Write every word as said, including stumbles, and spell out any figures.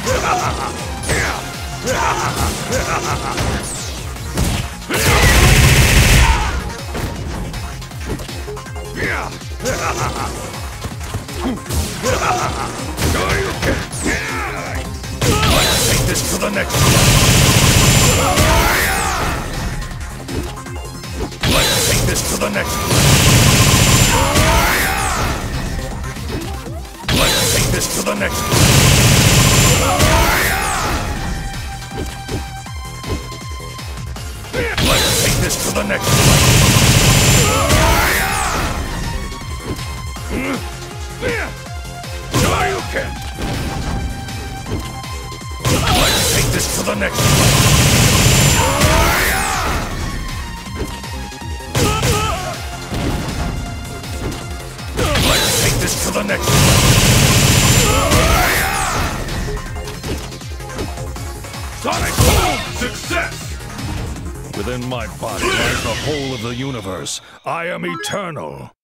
Let's take this to the next one. Let's take this to the next one. Let's take this to the next one. Let's take this to the next one. Shoryuken! Let's take this to the next one. Let's take this to the next one. Sonic Boom! Success! Within my body lies the whole of the universe. I am eternal.